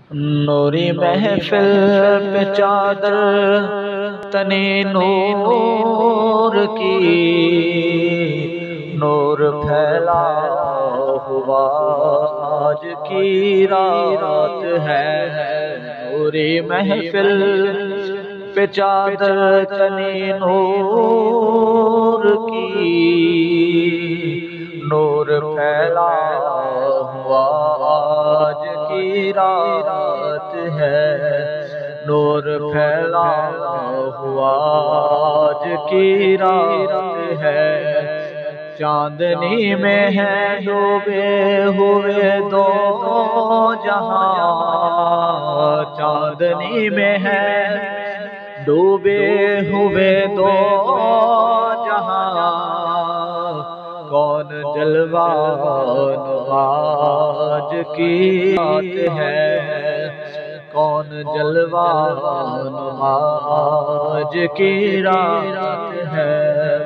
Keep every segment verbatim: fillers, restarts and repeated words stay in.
نوری محفل پہ چادر تنے نور کی، نور پھیلا ہوا آج کی رات ہے۔ نوری محفل پہ چادر تنے نور کی، نور پھیلا ہوا آج کی رات ہے۔ نور پھیلا ہوا آج کی رات ہے۔ چاندنی میں ہے ڈوبے ہوئے دو جہاں، چاندنی میں ہے ڈوبے ہوئے دو جہاں، کون جلوان آج کی رات ہے، کون جلوان آج کی رات ہے۔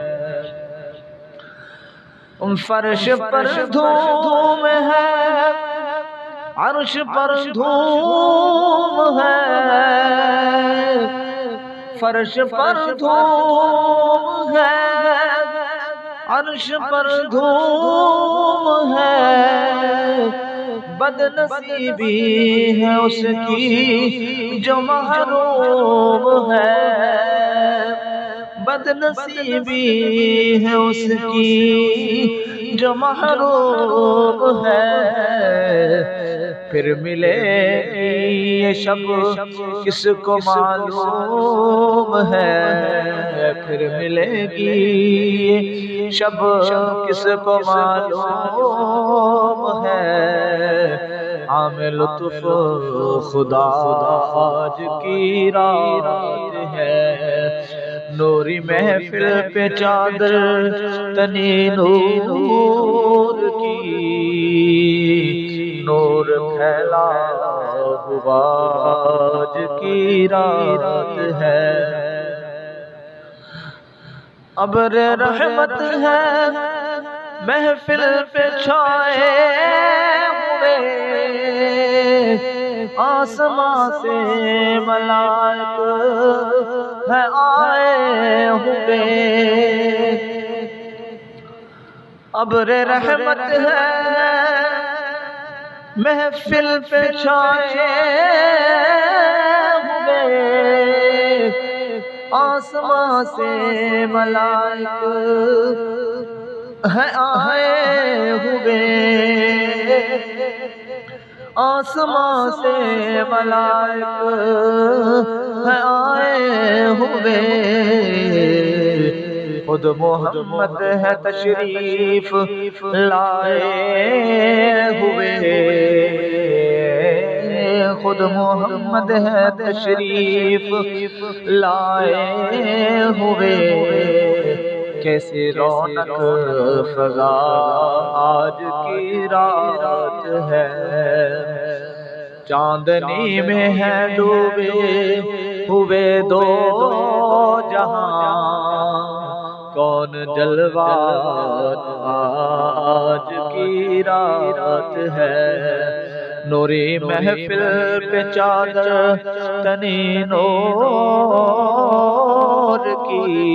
فرش پر دھوم ہے، عرش پر دھوم ہے، فرش پر دھوم ہے، عرش پر دھوم ہے۔ بد نصیبی ہے اس کی جو محروم ہے، بد نصیبی ہے اس کی جو محروم ہے۔ پھر ملے گی یہ شب کس کو معلوم ہے، پھر ملے گی یہ شب کس کو معلوم ہے۔ عام لطف خدا آج کی رات ہے۔ نوری محفل پہ چادر تنی نور کی، نور پھیلا ہوا آج کی رات ہے۔ ابر رحمت ہے محفل پہ چھائے ہوئے، آسمان سے ملائک ہے آئے ہوئے۔ ابر رحمت ہے محفل پہ چھائے ہوئے، آسمان سے ملائک ہے آئے ہوئے، آسمان سے ملائک ہے آئے ہوئے۔ خود محمد ہے تشریف لائے ہوئے، خود محمد ہے تشریف لائے ہوئے۔ کیسے رونق فضا آج کی رات ہے۔ چاندنی میں ہے ڈوبے ہوئے دو جہاں، کون جلوان آج کی رات ہے۔ نوری محفل پہ چادر تنی نور کی،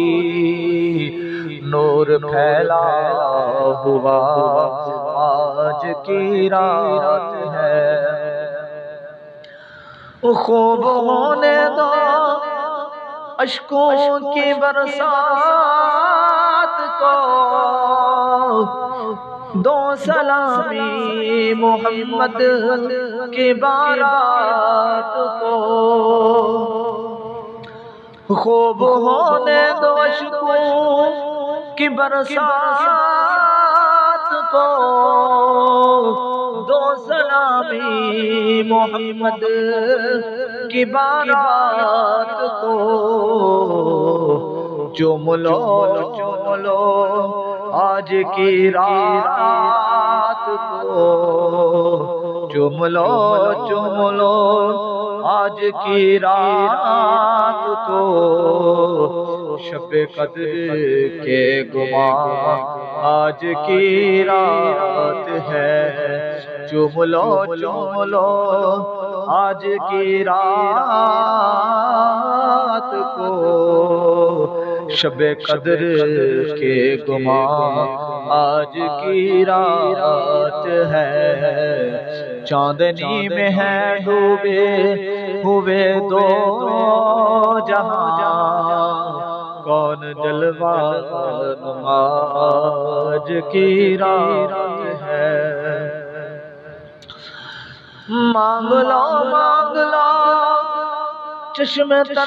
نور پھیلا ہوا آج کی رات ہے۔ خوب ہونے دو اشکوں کی برسات کو، دو سلامی محمد کی بارات کو۔ خوب ہونے دو اشکوں کی برسات کو، دو سلامی محمد کی بارات کو۔ چوم لو چوم لو آج کی رات کو، چوم لو چوم لو آج کی رات کو۔ شب قدر کے گماں آج کی رات ہے۔ چوم لو چوم لو آج کی رات کو، شب قدر کے گماں آج کی رات ہے، چاندنی میں ہے ڈوبے ہوئے دو جہاں، کون جلوہ نما آج کی رات ہے۔ مانگ لو مانگ لو چشم تر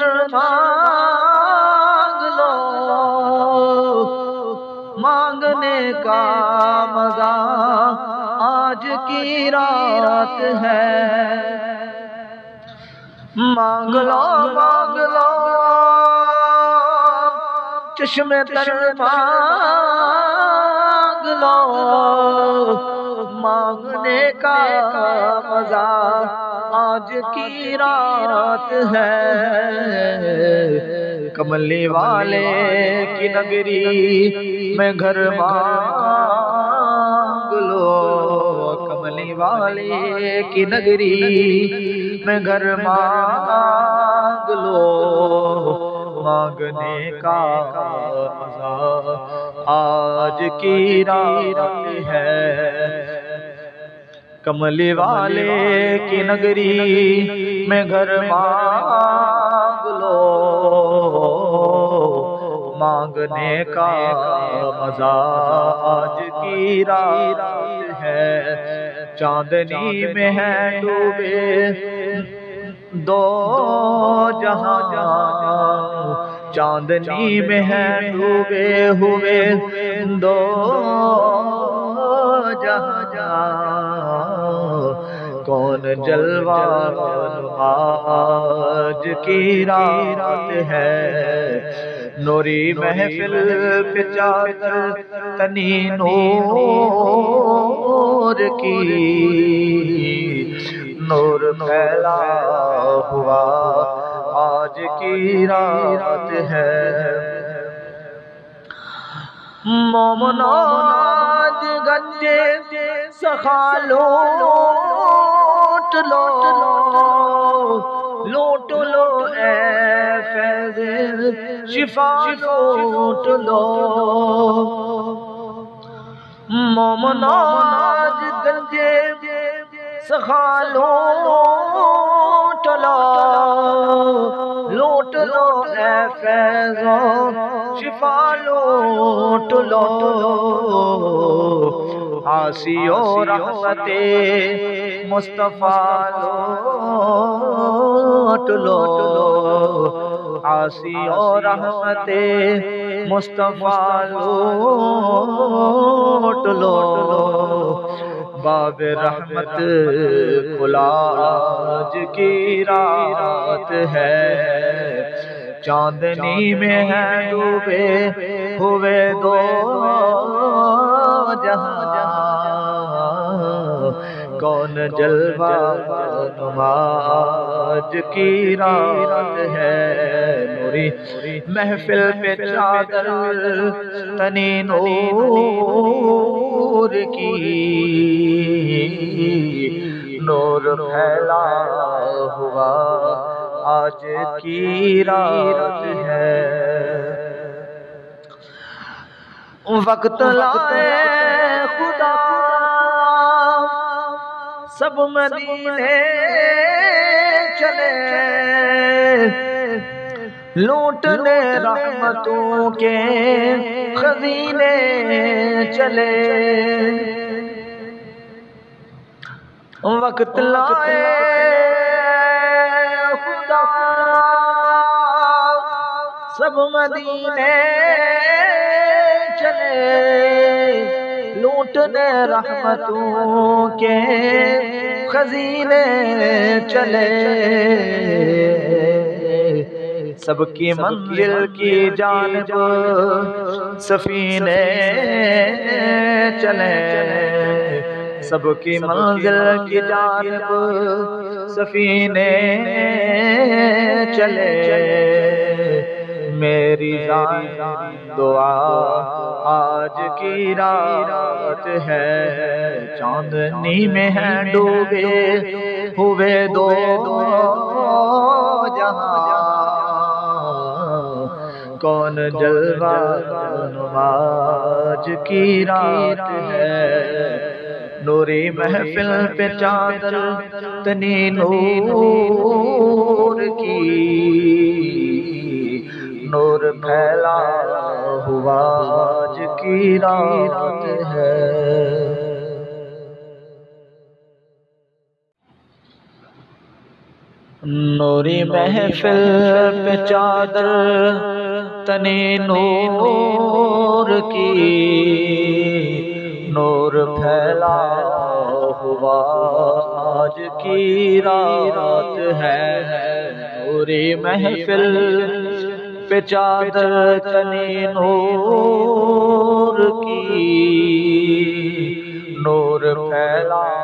مانگ لو، مانگنے کا مزہ آج کی رات ہے۔ مانگ لو مانگ لو چشم تر مانگ لو، مانگنے کا مزہ آج کی رات ہے۔ کملی والے کی نگری میں گھر مانگ لو، کملی والے کی نگری میں گھر مانگ لو، مانگنے کا مزہ آج کی رات ہے۔ کملی والے کی نگری میں گھر مانگ لو، مانگنے کا مزہ آج کی رات ہے، چاندنی میں ہے ڈوبے دو جہاں، چاندنی میں ہے ڈوبے ہوئے دو جہاں، کون جلوہ آج کی رات ہے۔ نوری محفل پہ چادر تنی نور کی، نور پھیلا ہوا آج کی رات ہے۔ مومنو آج گنجے سخا لوٹ لو، لوٹ لو اے فیض شفا لوٹ لو، مومنو آج گنجے سخا لوٹ لو، لوٹ لو اے فیض شفا لوٹ لو، عاصی و رحمت مصطفیٰ لوٹ لو، عاصی و رحمت مصطفیٰ لوٹ لو، باب رحمت کھلا آج کی رات ہے، چاندنی میں ہے ڈوبے ہوئے دو جہاں، کون جلوہ نما آج کی رات ہے۔ نوری محفل پہ چادر تنی نور کی، نور پھیلا ہوا آج کی رات ہے۔ وقت لائے خدا سب مدینے چلے، لوٹنے رحمتوں کے خزینے چلے، وقت لائے خدا سب مدینے چلے، لوٹنے رحمتوں کے خزینے چلے، سب کی منزل کی جانب سفینے چلے، سب کی منزل کی جانب سفینے چلے، میری دعا آج کی رات ہے، چاندنی میں ہے ڈوبے ہوئے دو جہاں، کون جلوہ نما آج کی رات ہے، نوری محفل پہ چادر تنی نور کی، نور پھیلا ہوا آج کی رات ہے۔ نوری محفل پہ چادر تنی نور کی، نور پھیلا ہوا آج کی رات ہے، نوری محفل پہ چادر تنی نور کی، نور پھیلا